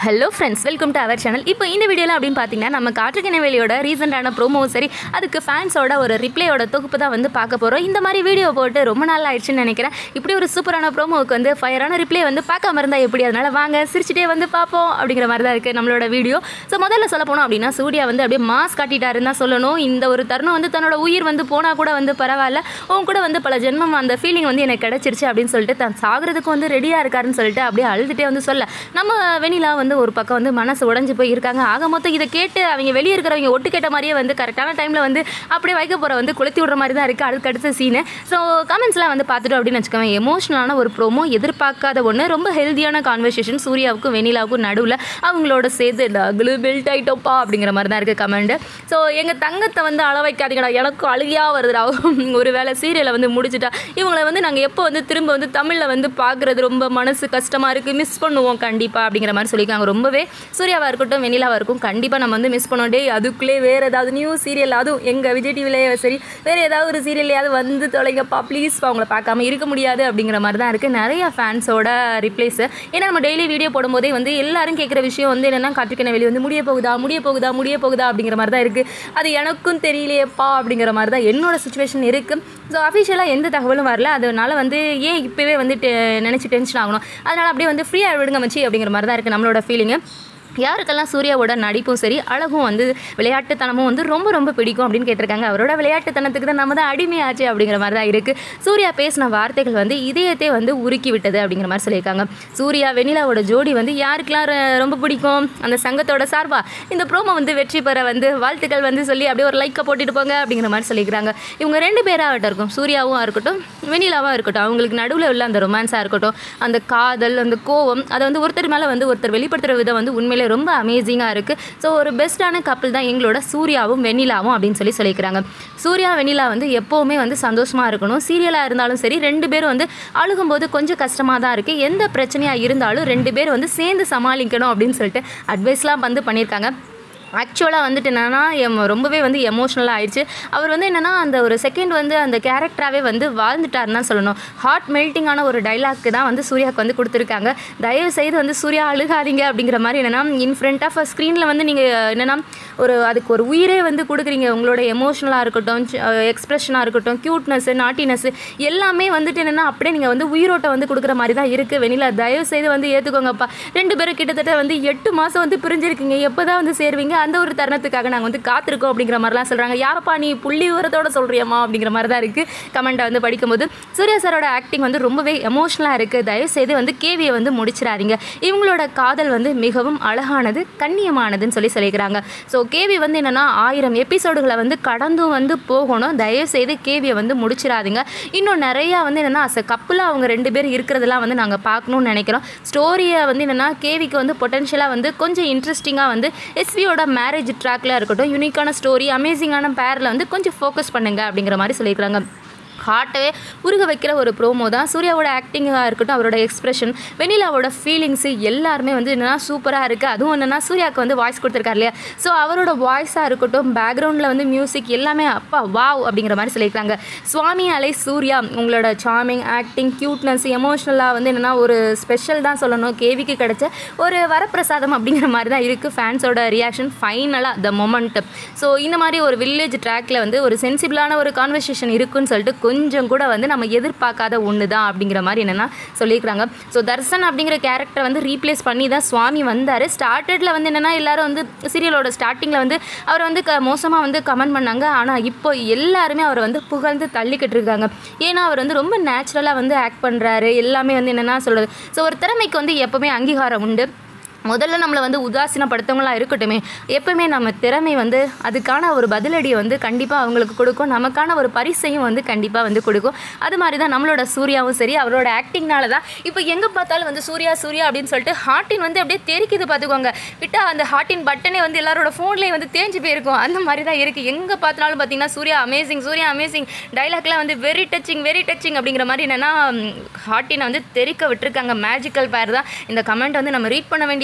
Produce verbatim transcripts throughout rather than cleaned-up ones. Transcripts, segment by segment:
Hello friends, welcome to our channel. இப்போ இந்த வீடியோவில் அப்படின்னு பார்த்தீங்கன்னா நம்ம காற்றுக்கென்ன வேலியோட ரீசெண்டான ப்ரோமோவும் சரி, அதுக்கு ஃபேன்ஸோட ஒரு ரிப்ளையோட தொகுப்பு தான் வந்து பார்க்க போகிறோம். இந்த மாதிரி வீடியோ போட்டு ரொம்ப நாள் ஆயிடுச்சுன்னு நினைக்கிறேன். இப்படி ஒரு சூப்பரான ப்ரோமோவுக்கு வந்து ஃபயரான ரிப்ளை வந்து பார்க்காம இருந்தால் எப்படி? அதனால் வாங்க சிரிச்சிட்டே வந்து பார்ப்போம் அப்படிங்கிற மாதிரி தான் இருக்குது நம்மளோட வீடியோ. ஸோ முதல்ல சொல்ல போனோம் அப்படின்னா சூர்யா வந்து அப்படியே மாஸ் காட்டிட்டாருன்னு தான் சொல்லணும். இந்த ஒரு தருணம் வந்து தன்னோட உயிர் வந்து போனால் கூட வந்து பரவாயில்ல, அவங்க கூட வந்து பல ஜென்மம் அந்த ஃபீலிங் வந்து எனக்கு கிடச்சிருச்சு அப்படின்னு சொல்லிட்டு தான் சாகிறதுக்கு வந்து ரெடியாக இருக்காருன்னு சொல்லிட்டு அப்படியே அழுதுகிட்டே வந்து சொல்ல, நம்ம வெனிலா வந்து ஒரு பக்கம் வந்து மனசு உடஞ்சி போய் இருக்காங்க. ஆக மொத்தம் இதை கேட்டு அவங்க வெளியே இருக்கிறவங்க ஒட்டு கேட்ட மாதிரியே வந்து கரெக்டான டைமில் வந்து அப்படியே வைக்க போகிற வந்து கொளுத்தி விடுற மாதிரி தான் இருக்குது அதுக்கு அடுத்த சீனு. ஸோ கமெண்ட்ஸ்லாம் வந்து பார்த்துட்டோம் அப்படின்னு வச்சுக்கோங்க. எமோஷனலான ஒரு ப்ரோமோ, எதிர்பார்க்காத ஒன்று, ரொம்ப ஹெல்தியான கான்வர்சேஷன் சூர்யாவுக்கும் வெனிலாவுக்கும் நடுவில் அவங்களோட சேர்த்து டகுலு பில்ட் ஆகிட்டோப்பா அப்படிங்கிற மாதிரி தான் இருக்குது கமெண்ட். ஸோ எங்கள் தங்கத்தை வந்து அள வைக்காதீங்கடா, எனக்கும் அழுகியாக வருதுடா. ஒரு வேளை சீரியலை வந்து முடிச்சுட்டா இவங்களை வந்து நாங்கள் எப்போ வந்து திரும்ப வந்து தமிழில் வந்து பார்க்குறது ரொம்ப மனசு கஷ்டமாக இருக்குது, மிஸ் பண்ணுவோம் கண்டிப்பாக அப்படிங்கிற மாதிரி சொல்லியிருக்காங்க. ரொம்பவே சூர்யாவாக இருக்கட்டும் வெனிலாவாக இருக்கும் கண்டிப்பாக நம்ம வந்து மிஸ் பண்ணோம். டே அதுக்குள்ளே வேறு ஏதாவது நியூ சீரியல், அதுவும் எங்கள் விஜய் டிவிலேயே சரி வேறு ஏதாவது ஒரு சீரியல்லையாவது வந்து தொலைங்கப்பா ப்ளீஸ், அவங்கள பார்க்காம இருக்க முடியாது அப்படிங்கிற மாதிரி தான் இருக்குது நிறையா ஃபேன்ஸோட ரிப்ளைஸு. ஏன்னா நம்ம டெய்லி வீடியோ போடும்போதே வந்து எல்லாரும் கேட்குற விஷயம் வந்து என்னென்னா காற்றுக்கென்ன வேலி வந்து முடிய போகுதா முடிய போகுதா முடிய போகுதா அப்படிங்கிற மாதிரி தான் இருக்குது. அது எனக்கும் தெரியலையேப்பா அப்படிங்கிற மாதிரி தான் என்னோட சுச்சுவேஷன் இருக்குது. ஸோ அஃபிஷியலாக எந்த தகவலும் வரல, அதனால் வந்து ஏன் இப்போவே வந்து நினச்சி டென்ஷன் ஆகணும், அதனால் அப்படியே வந்து ஃப்ரீயாக விடுங்க மச்சி அப்படிங்கிற மாதிரி தான் இருக்குது நம்மளோட ஃபீலிங்கு. யாருக்கெல்லாம் சூர்யாவோட நடிப்பும் சரி அழகும் வந்து விளையாட்டுத்தனமும் வந்து ரொம்ப ரொம்ப பிடிக்கும் அப்படின்னு கேட்டிருக்காங்க. அவரோட விளையாட்டுத்தனத்துக்கு தான் நம்ம தான் அடிமையாச்சு அப்படிங்கிற மாதிரி தான் இருக்குது. சூர்யா பேசின வார்த்தைகள் வந்து இதயத்தை வந்து உருக்கி விட்டது அப்படிங்கிற மாதிரி சொல்லியிருக்காங்க. சூர்யா வெனிலாவோட ஜோடி வந்து யாருக்கெல்லாம் ரொம்ப பிடிக்கும் அந்த சங்கத்தோட சார்பா இந்த ப்ரோமோ வந்து வெற்றி பெற வந்து வாழ்த்துக்கள் வந்து சொல்லி அப்படியே ஒரு லைக்கை போட்டுட்டு போங்க அப்படிங்கிற மாதிரி சொல்லிக்கிறாங்க. இவங்க ரெண்டு பேராகட்டும் இருக்கும், சூர்யாவும் இருக்கட்டும் வெனிலாவாக இருக்கட்டும், அவங்களுக்கு நடுவில் உள்ள அந்த ரொமான்ஸாக இருக்கட்டும், அந்த காதல் அந்த கோவம் அதை வந்து ஒருத்தர் மேலே வந்து ஒருத்தர் வெளிப்படுத்துகிற விதம் வந்து உண்மையிலே ரொம்ப அமேசிங்காக இருக்குது. ஸோ ஒரு பெஸ்ட்டான கப்பிள் தான் எங்களோட சூர்யாவும் வெனிலாவும் அப்படின்னு சொல்லி சொல்லிக்கிறாங்க. சூர்யா வெனிலா வந்து எப்போவுமே வந்து சந்தோஷமாக இருக்கணும். சீரியலாக இருந்தாலும் சரி ரெண்டு பேரும் வந்து அழுகும்போது கொஞ்சம் கஷ்டமாக தான் இருக்குது, எந்த பிரச்சனையாக இருந்தாலும் ரெண்டு பேரும் வந்து சேர்ந்து சமாளிக்கணும் அப்படின்னு சொல்லிட்டு அட்வைஸ்லாம் வந்து பண்ணியிருக்காங்க. ஆக்சுவலாக வந்துட்டு என்னென்னா எம் ரொம்பவே வந்து எமோஷ்னலாக ஆயிடுச்சு. அவர் வந்து என்னென்னா அந்த ஒரு செகண்ட் வந்து அந்த கேரக்டராகவே வந்து வாழ்ந்துட்டாருன்னு தான் சொல்லணும். ஹார்ட் மெல்ட்டிங்கான ஒரு டைலாக்கு தான் வந்து சூர்யாவுக்கு வந்து கொடுத்துருக்காங்க. தயவு செய்து வந்து சூர்யா அழுகாதீங்க அப்படிங்கிற மாதிரி என்னென்னா இன் ஃப்ரண்ட் ஆஃப் அ ஸ்க்ரீனில் வந்து நீங்கள் என்னென்னா ஒரு அதுக்கு ஒரு உயிரே வந்து கொடுக்குறீங்க. உங்களோட எமோஷ்னலாக இருக்கட்டும், எக்ஸ்ப்ரெஷனாக இருக்கட்டும், க்யூட்னஸ்ஸு நாட்டினஸ்ஸு எல்லாமே வந்துட்டு என்னென்னா அப்படியே நீங்கள் வந்து உயிரோட்டம் வந்து கொடுக்குற மாதிரி தான் இருக்குது. வெனிலா தயவு செய்து வந்து ஏற்றுக்கோங்கப்பா. ரெண்டு பேரும் கிட்டத்தட்ட வந்து எட்டு மாதம் வந்து பிரிஞ்சிருக்கீங்க, எப்போ தான் வந்து சேருவீங்க, அந்த ஒரு தருணத்துக்காக நாங்கள் வந்து காத்திருக்கோம் அப்படிங்கிற மாதிரிலாம் சொல்கிறாங்க. யாரப்பா நீ புள்ளி விவரத்தோட சொல்கிறியம்மா அப்படிங்கிற மாதிரி தான் இருக்குது கமெண்ட்டை வந்து படிக்கும்போது. சூர்யா சாரோட ஆக்டிங் வந்து ரொம்பவே எமோஷ்னலாக இருக்குது. தயவுசெய்து வந்து கேவியை வந்து முடிச்சிடாதீங்க. இவங்களோட காதல் வந்து மிகவும் அழகானது கண்ணியமானதுன்னு சொல்லி சொல்லிக்கிறாங்க. ஸோ கேவி வந்து என்னென்னா ஆயிரம் எபிசோடுகளை வந்து கடந்தும் வந்து போகணும். தயவுசெய்து கேவியை வந்து முடிச்சிடாதீங்க. இன்னும் நிறையா வந்து என்னென்னா அஸ் அ கப்புலாக அவங்க ரெண்டு பேர் இருக்கிறதெல்லாம் வந்து நாங்கள் பார்க்கணுன்னு நினைக்கிறோம். ஸ்டோரியை வந்து என்னென்னா கேவிக்கு வந்து பொட்டென்ஷியலாக வந்து கொஞ்சம் இன்ட்ரெஸ்டிங்காக வந்து எஸ்வியோட மேரேஜ் ட்ராக்ல இருக்கட்டும், யூனிக்கான ஸ்டோரி அமேசிங்கான பேரில் வந்து கொஞ்சம் ஃபோக்கஸ் பண்ணுங்க அப்படிங்கிற மாதிரி சொல்லியிருக்காங்க. ஹார்ட்டவே உருக வைக்கிற ஒரு ப்ரோமோ தான். சூர்யாவோட ஆக்டிங்காக இருக்கட்டும், அவரோட எக்ஸ்ப்ரெஷன், வெனிலாவோட ஃபீலிங்ஸு எல்லாருமே வந்து என்னென்னா சூப்பராக இருக்குது. அதுவும் என்னென்னா சூர்யாவுக்கு வந்து வாய்ஸ் கொடுத்துருக்காரு இல்லையா, ஸோ அவரோட வாய்ஸாக இருக்கட்டும், பேக்ரவுண்டில் வந்து மியூசிக் எல்லாமே அப்பா வாவ் அப்படிங்கிற மாதிரி சொல்லியிருக்காங்க. சுவாமி அலை சூர்யா உங்களோட சார்மிங் ஆக்டிங், க்யூட்னஸ், எமோஷ்னலாக வந்து என்னென்னா ஒரு ஸ்பெஷல் தான் சொல்லணும். கேவிக்கு கிடைச்ச ஒரு வரப்பிரசாதம் அப்படிங்கிற மாதிரி தான் இருக்குது. ஃபேன்ஸோட ரியாக்ஷன் ஃபைனலாக த மொமெண்ட். ஸோ இந்த மாதிரி ஒரு வில்லேஜ் ட்ராக்கில் வந்து ஒரு சென்சிபிளான ஒரு கான்வர்சேஷன் இருக்குன்னு சொல்லிட்டு கொஞ்சம் கூட வந்து நம்ம எதிர்பார்க்காத ஒன்று தான் அப்படிங்கிற மாதிரி என்னென்னா சொல்லியிருக்காங்க. ஸோ தர்சன் அப்படிங்கிற கேரக்டரை வந்து ரீப்ளேஸ் பண்ணி தான் சுவாமி வந்தார். ஸ்டார்டடில் வந்து என்னென்னா எல்லோரும் வந்து சீரியலோட ஸ்டார்டிங்கில் வந்து அவரை வந்து க மோசமாக வந்து கமெண்ட் பண்ணாங்க. ஆனால் இப்போ எல்லாருமே அவரை வந்து புகழ்ந்து தள்ளிக்கிட்டு இருக்காங்க. ஏன்னா அவர் வந்து ரொம்ப நேச்சுரலாக வந்து ஆக்ட் பண்ணுறாரு. எல்லாமே வந்து என்னென்னா சொல்கிறது. ஸோ ஒரு திறமைக்கு வந்து எப்போவுமே அங்கீகாரம் உண்டு. முதல்ல நம்மளை வந்து உதாசீனப்படுத்தவங்களாக இருக்கட்டுமே, எப்பவுமே நம்ம திறமை வந்து அதுக்கான ஒரு பதிலடியை வந்து கண்டிப்பாக அவங்களுக்கு கொடுக்கும், நமக்கான ஒரு பரிசையும் வந்து கண்டிப்பாக வந்து கொடுக்கும். அது மாதிரி தான் நம்மளோட சூர்யாவும் சரி, அவரோட ஆக்டிங்னால தான் இப்போ எங்கே பார்த்தாலும் வந்து சூர்யா சூர்யா அப்படின்னு சொல்லிட்டு ஹார்ட்டின் வந்து அப்படியே தெரிக்குது பார்த்துக்கோங்க. விட்டால் அந்த ஹார்ட்டின் பட்டனே வந்து எல்லாரோட ஃபோன்லேயும் வந்து தேஞ்சு போயிருக்கும். அந்த மாதிரி தான் இருக்குது. எங்கே பார்த்தாலும் பார்த்தீங்கன்னா சூர்யா அமேசிங் சூர்யா அமேசிங் டைலாக்லாம் வந்து வெரி டச்சிங் வெரி டச்சிங் அப்படிங்கிற மாதிரி என்னென்னா ஹார்ட்டினை வந்து தெரிக்க விட்டுருக்காங்க. மேஜிக்கல் பேர் தான் இந்த கமெண்ட் வந்து நம்ம ரீட் பண்ண வேண்டிய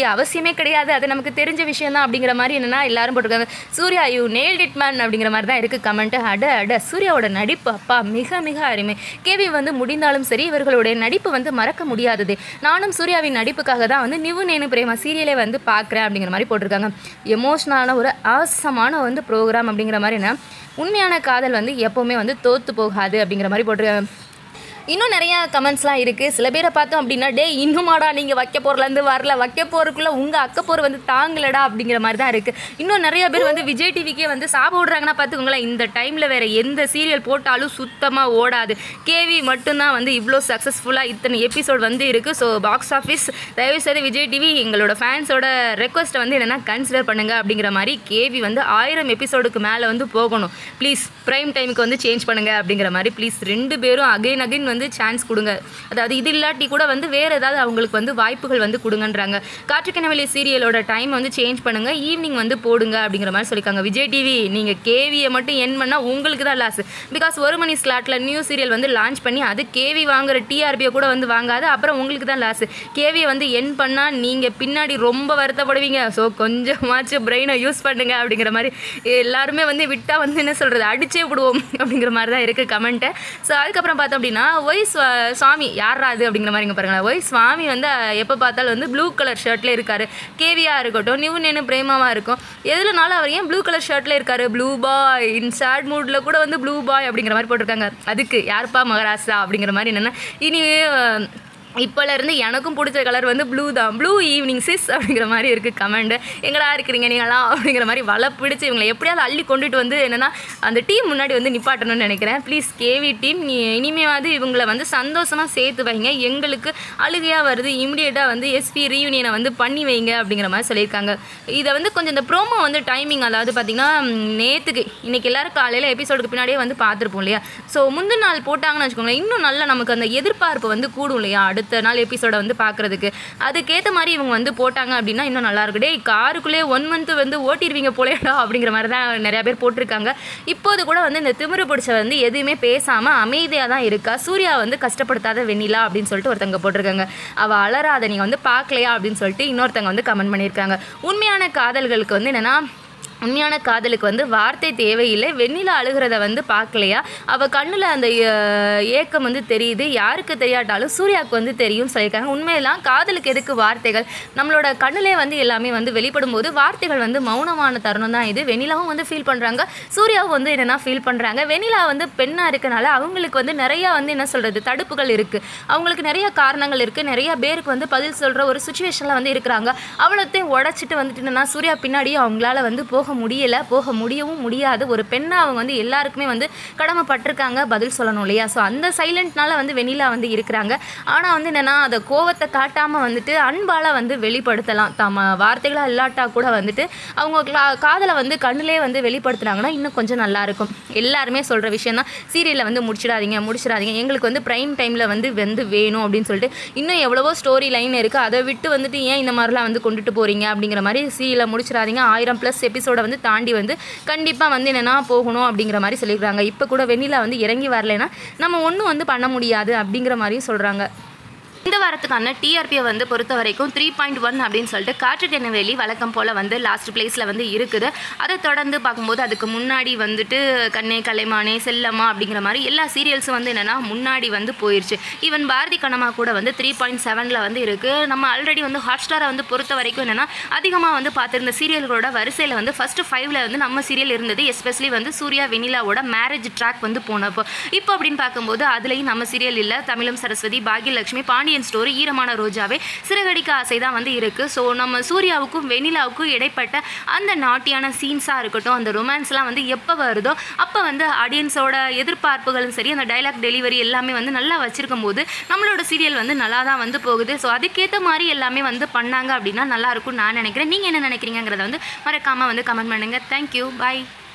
அவசியமே கிடையாது, அது நமக்கு தெரிஞ்ச விஷயம் தான் அப்படிங்கிற மாதிரி என்னென்னா எல்லாரும் போட்டிருக்காங்க. Suriya you nailed it man அப்படிங்கிற மாதிரி தான் இருக்குது கமெண்ட். அட அட சூர்யாவோட நடிப்பு அப்பா மிக மிக அருமை. கேவி வந்து முடிந்தாலும் சரி இவர்களுடைய நடிப்பு வந்து மறக்க முடியாதது. நானும் சூர்யாவின் நடிப்புக்காக தான் வந்து நிவு நேனு பிரேமா சீரியலே வந்து பார்க்குறேன் அப்படிங்கிற மாதிரி போட்டிருக்காங்க. எமோஷ்னலான ஒரு அவசரமான வந்து ப்ரோக்ராம் அப்படிங்கிற மாதிரி என்ன உண்மையான காதல் வந்து எப்போவுமே வந்து தோற்று போகாது அப்படிங்கிற மாதிரி போட்டிருக்காங்க. இன்னும் நிறையா கமெண்ட்ஸ்லாம் இருக்குது. சில பேரை பார்த்தோம் அப்படின்னா டே இன்னுமாடா நீங்கள் வைக்க போகிறலேருந்து வரல, வைக்க போகிறதுக்குள்ளே உங்கள் அக்க போகிற வந்து தாங்கலடா அப்படிங்கிற மாதிரி தான் இருக்குது. இன்னும் நிறைய பேர் வந்து விஜய் டிவிக்கே வந்து சாப விடுறாங்கன்னா பார்த்துக்கோங்களேன். இந்த டைமில் வேறு எந்த சீரியல் போட்டாலும் சுத்தமாக ஓடாது. கேவி மட்டும்தான் வந்து இவ்வளோ சக்ஸஸ்ஃபுல்லாக இத்தனை எபிசோட் வந்து இருக்குது. ஸோ பாக்ஸ் ஆஃபீஸ் தயவுசெய்து விஜய் டிவி எங்களோட ஃபேன்ஸோட ரெக்வஸ்ட்டை வந்து என்னென்னா கன்சிடர் பண்ணுங்கள் அப்படிங்கிற மாதிரி கேவி வந்து ஆயிரம் எபிசோடுக்கு மேலே வந்து போகணும். ப்ளீஸ் ப்ரைம் டைமுக்கு வந்து சேஞ்ச் பண்ணுங்கள் அப்படிங்கிற மாதிரி ப்ளீஸ் ரெண்டு பேரும் அகைன் அகைன் வந்து சான்ஸ் கொடுங்க. அதாவது இது இல்லாட்டி கூட வந்து வேறு ஏதாவது அவங்களுக்கு வந்து வாய்ப்புகள் வந்து கொடுங்கன்றாங்க. காற்றுக்கென சீரியலோட டைம் வந்து சேஞ்ச் பண்ணுங்கள், ஈவினிங் வந்து போடுங்க அப்படிங்கிற மாதிரி சொல்லியிருக்காங்க. விஜய் டிவி நீங்கள் கேவியை மட்டும் என் பண்ணால் உங்களுக்கு தான் லாஸ். பிகாஸ் ஒரு மணி ஸ்லாட்டில் நியூ சீரியல் வந்து லான்ச் பண்ணி அது கேவி வாங்குற டிஆர்பியை கூட வந்து வாங்காது, அப்புறம் உங்களுக்கு தான் லாஸ். கேவியை வந்து என் பண்ணால் நீங்கள் பின்னாடி ரொம்ப வருத்தப்படுவீங்க. ஸோ கொஞ்சமாச்சும் பிரெயினை யூஸ் பண்ணுங்க அப்படிங்கிற மாதிரி எல்லாருமே வந்து விட்டால் வந்து என்ன சொல்கிறது அடிச்சே விடுவோம் அப்படிங்கிற மாதிரி தான் இருக்குது கமெண்ட்டை. ஸோ அதுக்கப்புறம் பார்த்தோம் அப்படின்னா ஒய் சுவாமி யாரா அது அப்படிங்கிற மாதிரி இங்கே பாருங்களேன். ஒய் சுவாமி வந்து எப்போ பார்த்தாலும் வந்து ப்ளூ கலர் ஷர்ட்டில் இருக்கார். கேவியாக இருக்கட்டும், நிவு நேனு பிரேமாவாக இருக்கும், எதுலனாலும் அவர் ஏன் ப்ளூ கலர் ஷர்ட்டில் இருக்கார்? ப்ளூ பாய் இன் சேட் மூடில் கூட வந்து ப்ளூ பாய் அப்படிங்கிற மாதிரி போட்டிருக்காங்க. அதுக்கு யாருப்பா மகாராஷ்டிரா அப்படிங்கிற மாதிரி என்னென்னா இனி இப்போலேருந்து எனக்கும் பிடிச்ச கலர் வந்து ப்ளூ தான். ப்ளூ ஈவினிங் சிஸ் அப்படிங்கிற மாதிரி இருக்குது கமெண்ட். எங்களா இருக்கிறீங்க நீங்களாம் அப்படிங்கிற மாதிரி வலை பிடிச்சி இவங்களை எப்படியாவது அள்ளி கொண்டுட்டு வந்து என்னென்னா அந்த டீம் முன்னாடி வந்து நிப்பாட்டணும்னு நினைக்கிறேன். ப்ளீஸ் கேவி டீம் நீ இனிமேவாவது இவங்களை வந்து சந்தோஷமாக சேர்த்து வைங்க. எங்களுக்கு அழுகையாக வருது, இமிடியேட்டாக வந்து எஸ்பி ரீயூனியனை வந்து பண்ணி வைங்க அப்படிங்கிற மாதிரி சொல்லியிருக்காங்க. இதை வந்து கொஞ்சம் இந்த ப்ரோமோ வந்து டைமிங் அதாவது பார்த்திங்கன்னா நேற்றுக்கு இன்றைக்கி எல்லோரும் காலையில் எபிசோடுக்கு பின்னாடியே வந்து பார்த்துருப்போம் இல்லையா. ஸோ முந்தின நாள் போட்டாங்கன்னு வச்சுக்கோங்களேன், இன்னும் நல்லா நமக்கு அந்த எதிர்பார்ப்பு வந்து கூடும் இல்லையா அடுத்த நாள் எபிசோட வந்து பார்க்குறதுக்கு. அதுக்கேற்ற மாதிரி இவங்க வந்து போட்டாங்க அப்படின்னா இன்னும் நல்லாயிருக்கும். டே காருக்குள்ளே ஒன் மந்த் வந்து ஓட்டிடுவீங்க போலேடா அப்படிங்கிற மாதிரி தான் நிறையா பேர் போட்டிருக்காங்க. இப்போது கூட வந்து இந்த திமிரு பிடிச்ச வந்து எதுவுமே பேசாமல் அமைதியாக தான் இருக்கா. சூர்யா வந்து கஷ்டப்படுத்தாத வெண்ணிலா அப்படின்னு சொல்லிட்டு ஒருத்தங்க போட்டிருக்காங்க. அவள் அலறாத நீங்கள் வந்து பார்க்கலையா அப்படின்னு சொல்லிட்டு இன்னொருத்தங்க வந்து கமெண்ட் பண்ணியிருக்காங்க. உண்மையான காதல்களுக்கு வந்து என்னென்னா உண்மையான காதலுக்கு வந்து வார்த்தை தேவையில்லை. வெண்ணிலா அழுகிறத வந்து பார்க்கலையா, அவள் கண்ணில் அந்த ஏக்கம் வந்து தெரியுது, யாருக்கு தெரியாட்டாலும் சூர்யாவுக்கு வந்து தெரியும் சொல்லியிருக்காங்க. உண்மையெல்லாம் காதலுக்கு எதுக்கு வார்த்தைகள், நம்மளோட கண்ணிலே வந்து எல்லாமே வந்து வெளிப்படும் போது வார்த்தைகள் வந்து மௌனமான தருணம் தான் இது. வெண்ணிலாவும் வந்து ஃபீல் பண்ணுறாங்க, சூர்யாவும் வந்து என்னென்னா ஃபீல் பண்ணுறாங்க. வெண்ணிலா வந்து பெண்ணாக இருக்கனால அவங்களுக்கு வந்து நிறையா வந்து என்ன சொல்கிறது தடுப்புகள் இருக்குது, அவங்களுக்கு நிறைய காரணங்கள் இருக்குது, நிறையா பேருக்கு வந்து பதில் சொல்கிற ஒரு சுச்சுவேஷனில் வந்து இருக்கிறாங்க. அவ்வளோத்தையும் உடச்சிட்டு வந்துட்டு என்னென்னா சூர்யா பின்னாடியே அவங்களால வந்து போக முடியலை, போக முடியவும் முடியாது. ஒரு பெண்ணை அவங்க வந்து எல்லாருக்குமே வந்து கடமைப்பட்டிருக்காங்க, பதில் சொல்லணும் இல்லையா. ஸோ அந்த சைலண்ட்னால வந்து வெண்ணிலா வந்து இருக்கிறாங்க. ஆனால் வந்து என்னென்னா அதை கோவத்தை காட்டாமல் வந்துட்டு அன்பால் வந்து வெளிப்படுத்தலாம். தம்ம வார்த்தைகளாக இல்லாட்டா கூட வந்துட்டு அவங்க காதலை வந்து கண்ணிலே வந்து வெளிப்படுத்துனாங்கன்னா இன்னும் கொஞ்சம் நல்லாயிருக்கும். எல்லாருமே சொல்கிற விஷயம் தான், சீரியலில் வந்து முடிச்சிடாதீங்க முடிச்சிடாதீங்க எங்களுக்கு வந்து ப்ரைம் டைமில் வந்து வந்து வேணும் அப்படின்னு சொல்லிட்டு இன்னும் எவ்வளவோ ஸ்டோரி லைன் இருக்குது. அதை விட்டு வந்துட்டு ஏன் இந்த மாதிரிலாம் வந்து கொண்டுட்டு போகிறீங்க அப்படிங்கிற மாதிரி சீரியலில் முடிச்சிடாதீங்க. ஆயிரம் ப்ளஸ் எபிசோட வந்து தாண்டி வந்து கண்டிப்பாக வந்து என்னென்னா போகணும் அப்படிங்கிற மாதிரி சொல்லியிருக்காங்க. இப்போ கூட வெண்ணிலா வந்து இறங்கி வரலைன்னா நம்ம ஒன்றும் வந்து பண்ண முடியாது அப்படிங்கிற மாதிரியும் சொல்கிறாங்க. இந்த வாரத்துக்கான டிஆர்பியை வந்து பொறுத்த வரைக்கும் த்ரீ பாயிண்ட் ஒன் அப்படின்னு சொல்லிட்டு காற்றுக்கென வேலி வழக்கம் போல் வந்து லாஸ்ட் பிளேஸில் வந்து இருக்குது. அதை தொடர்ந்து பார்க்கும்போது அதுக்கு முன்னாடி வந்துட்டு கண்ணே கலைமானே செல்லம்மா அப்படிங்கிற மாதிரி எல்லா சீரியல்ஸும் வந்து என்னென்னா முன்னாடி வந்து போயிடுச்சு. ஈவன் பாரதி கண்ணம்மா கூட வந்து த்ரீ பாயிண்ட் செவனில் வந்து இருக்குது. நம்ம ஆல்ரெடி வந்து ஹாட் ஸ்டாரை வந்து பொறுத்த வரைக்கும் என்னென்னா அதிகமாக வந்து பார்த்துருந்த சீரியல்களோட வரிசையில் வந்து ஃபஸ்ட்டு ஃபைவ்ல வந்து நம்ம சீரியல் இருந்தது. எஸ்பெஷலி வந்து சூர்யா வெண்ணிலாவோட மேரேஜ் ட்ராக் வந்து போனப்போ. இப்போ அப்படின்னு பார்க்கும்போது அதுலேயும் நம்ம சீரியல் இல்லை. தமிழும் சரஸ்வதி, பாகியலட்சுமி, பாண்டியன் ஸ்டோரி, ஈரமான ரோஜாவே, சிறகடிக்க ஆசை தான் வந்து இருக்குது. ஸோ நம்ம சூர்யாவுக்கும் வெண்ணிலாவுக்கும் இடைப்பட்ட அந்த நாட்டியான சீன்ஸாக இருக்கட்டும், அந்த ரொமான்ஸ்லாம் வந்து எப்போ வருதோ அப்போ வந்து ஆடியன்ஸோட எதிர்பார்ப்புகளும் சரி, அந்த டைலாக் டெலிவரி எல்லாமே வந்து நல்லா வச்சுருக்கும் போது நம்மளோட சீரியல் வந்து நல்லா தான் வந்து போகுது. ஸோ அதுக்கேற்ற மாதிரி எல்லாமே வந்து பண்ணாங்க அப்படின்னா நல்லாயிருக்கும் நான் நினைக்கிறேன். நீங்கள் என்ன நினைக்கிறீங்கிறத வந்து மறக்காமல் வந்து கமெண்ட் பண்ணுங்கள். தேங்க்யூ, பாய்.